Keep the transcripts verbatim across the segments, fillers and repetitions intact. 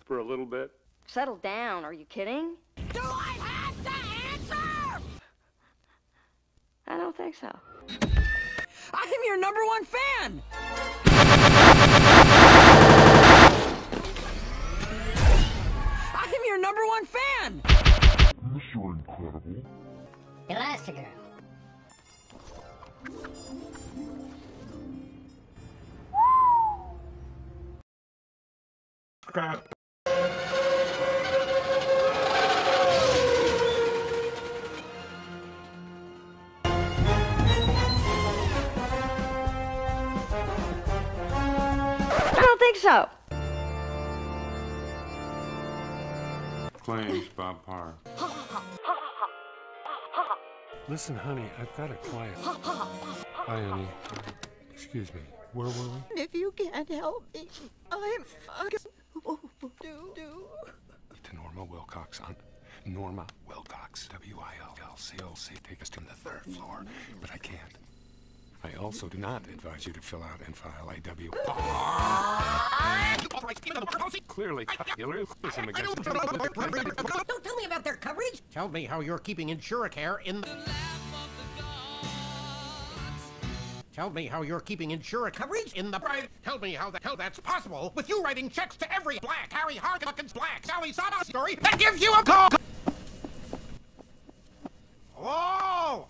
for a little bit? Settle down, are you kidding? Do I have to answer? I don't think so. I'm your number one fan! I'm your number one fan! Mister Incredible. Elastigirl. Crap. I don't think so. Claims Bob Parr. Listen, honey, I've got a client. Hi, honey. Excuse me. Where were we? If you can't help me, I'm fucking... Oh, do, do. To Norma Wilcox on Norma Wilcox. W I L L C O C. Take us to the third floor. But I can't. I also do not advise you to fill out and file a W. Clearly, racism against the... Don't tell me about their coverage. Tell me how you're keeping Insuracare in the... Tell me how you're keeping Insuracare coverage in the... Tell me how the hell that's possible with you writing checks to every black Harry Harkins black Sally Sada story that gives you a call. Whoa!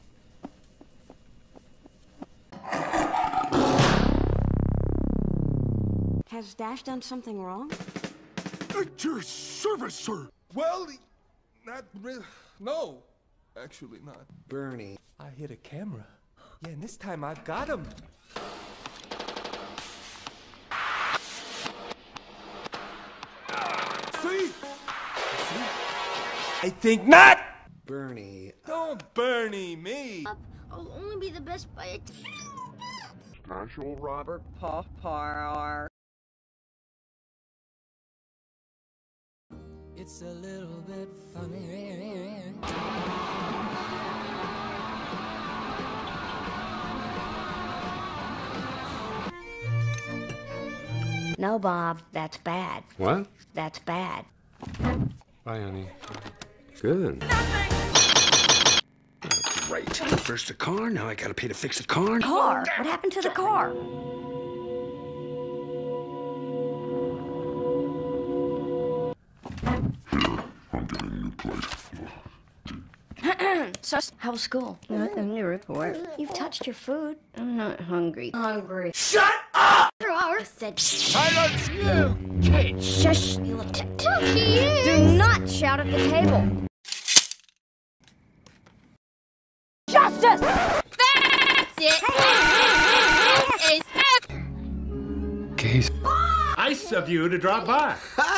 Has Dash done something wrong? At your service, sir. Well, not really. No, actually not. Bernie. I hit a camera. Yeah, and this time I got him. See? See? I think not! Bernie. Don't Bernie me! I'll only be the best by a... Special Robert. Popar. It's a little bit funny. No, Bob, that's bad. What? That's bad. Bye, honey. Good. Great. First the car, now I gotta pay to fix the car. Car? What happened to the car? I'm getting a new plate. So, how was school? Nothing to report. You've touched your food. I'm not hungry. Hungry. Shut up! I said, Silence, you kid! shush, you look touchy. Do not shout at the table. Justice! That's it! Gaze. Nice of you to drop by.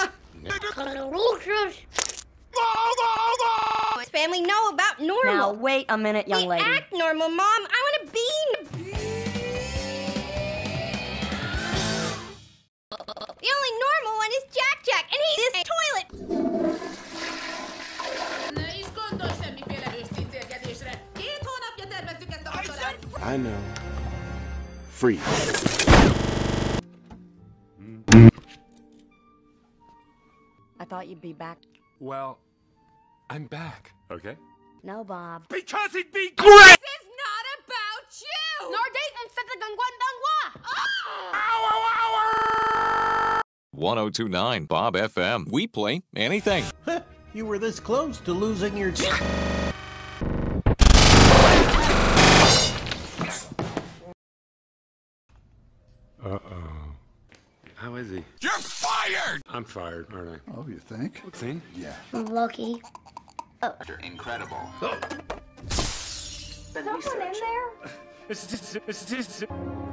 Does family know about normal? Now, wait a minute, young we lady. act normal, Mom. I want to be... The only normal one is Jack Jack, and he's in the toilet. I know. Free. I thought you'd be back. Well, I'm back, okay? No, Bob. Because it'd be This is not about you! one oh two point nine Bob F M. We play anything. You were this close to losing your... Uh-oh. How is he? You're fired! I'm fired, aren't I? Oh, you think? See? Yeah. Lucky. Incredible. Is someone in there? It's just, it's just...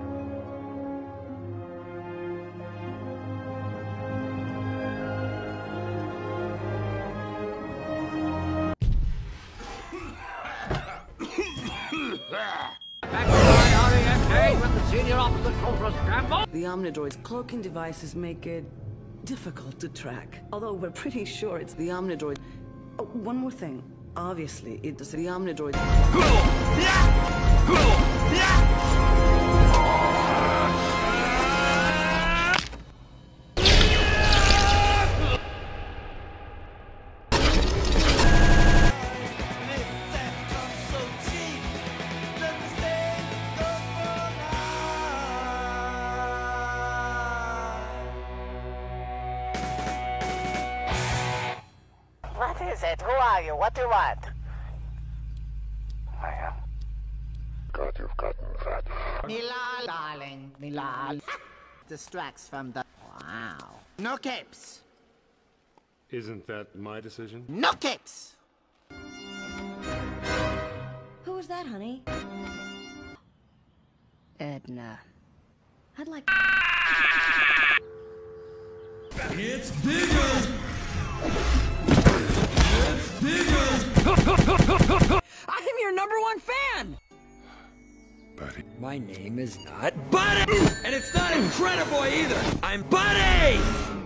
The Omnidroid's cloaking devices make it difficult to track. Although we're pretty sure it's the Omnidroid. Oh, one more thing. Obviously, it's the Omnidroid. it. Who are you? What do you want? I am. God, you've gotten fat. Milal, darling. Milal. Distracts from the... Wow. No capes. Isn't that my decision? No capes! Who was that, honey? Edna. I'd like... It's bigger! It's bigger! I'm your number one fan! Buddy. My name is not Buddy! And it's not Incrediboy either! I'm Buddy!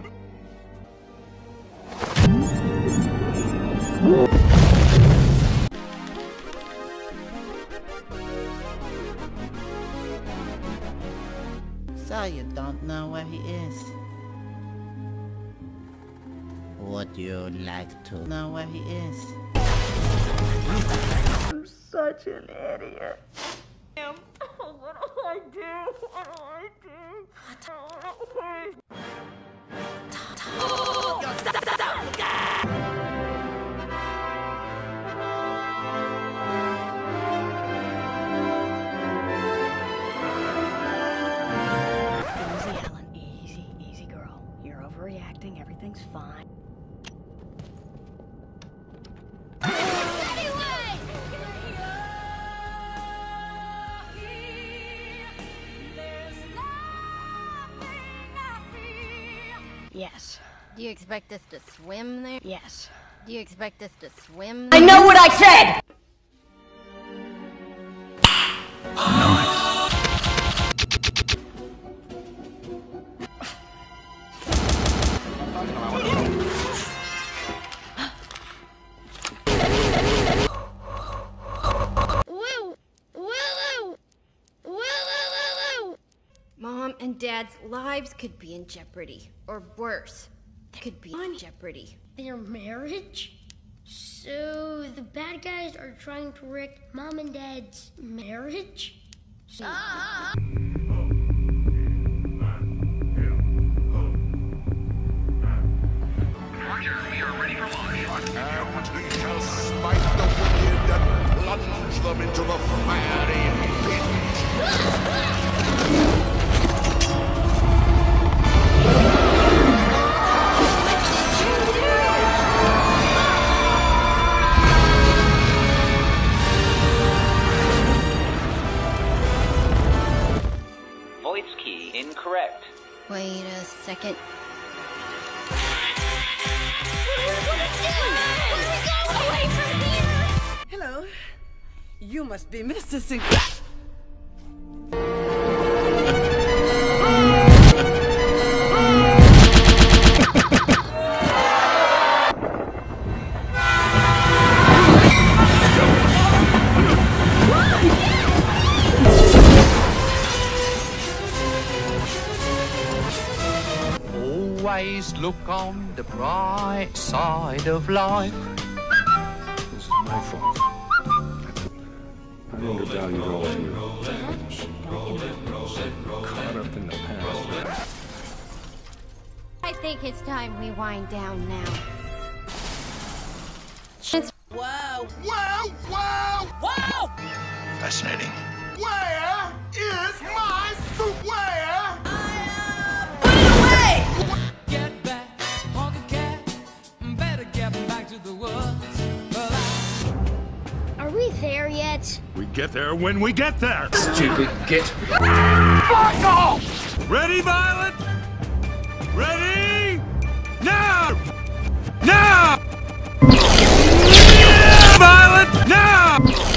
So you don't know where he is? Would you like to know where he is? I'm such an idiot. Oh, what do I do? What do I do? Easy, Ellen. Easy, easy, girl. You're overreacting. Everything's fine. Yes. Do you expect us to swim there? Yes. Do you expect us to swim I there? know what I said! Woo! Woo! Woo! Mom and Dad's lives could be in jeopardy. Or worse, they could be in jeopardy. Their marriage? So the bad guys are trying to wreck Mom and Dad's marriage? Ah! Roger, we are ready for launch. And we shall smite the wicked and plunge them into the fiery pit. Voice key incorrect. Wait a second. Hello. You must be Mister Sing. Always look on the bright side of life. This is my fault. I undervalued all of you. Caught up in the past. I think it's time we wind down now. Whoa! Wow! Wow! Whoa! Fascinating. Where is my soup? Where? Get back, honky cat. Better get back to the woods. Are we there yet? We get there when we get there. Stupid git. Fuck off! Ready, Violet? Ready? Now! Now! Violet, now!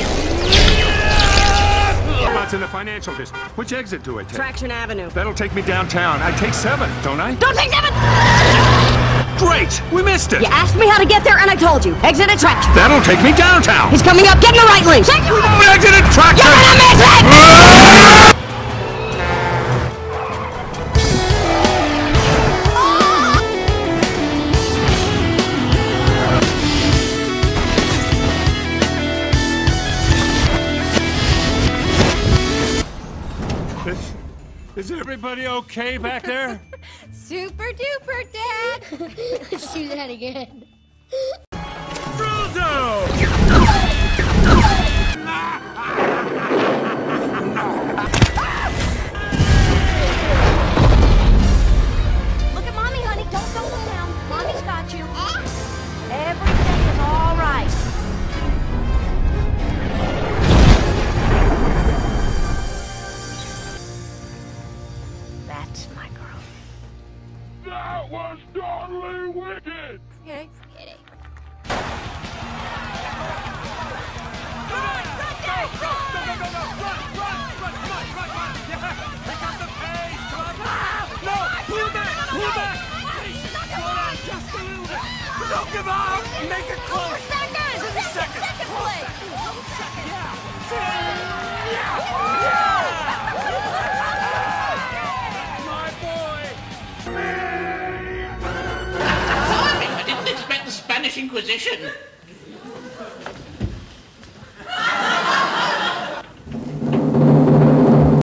What's in the financial district? Which exit do I take? Traction Avenue. That'll take me downtown. I take seven, don't I? Don't take seven! Great! We missed it! You asked me how to get there, and I told you. Exit at Traction. That'll take me downtown! He's coming up. Get in the right lane. Take We don't exit at Traction! You're gonna miss it! Is, is everybody okay back there? Super duper, Dad! Let's do that again. Don't give up! Make it close! Seconds! Thirty seconds! Second place! My boy! I didn't expect the Spanish Inquisition.